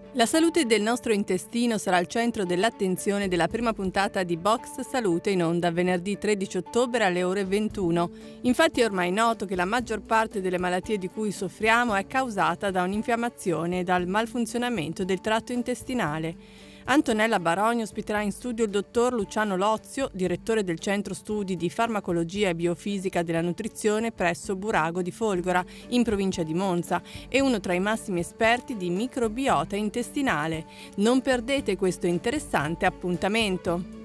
La salute del nostro intestino sarà al centro dell'attenzione della prima puntata di Box Salute in onda venerdì 13 ottobre alle ore 21. Infatti è ormai noto che la maggior parte delle malattie di cui soffriamo è causata da un'infiammazione e dal malfunzionamento del tratto intestinale. Antonella Baroni ospiterà in studio il dottor Luciano Lozio, direttore del Centro Studi di Farmacologia e Biofisica della Nutrizione presso Burago di Folgora, in provincia di Monza, e uno tra i massimi esperti di microbiota intestinale. Non perdete questo interessante appuntamento.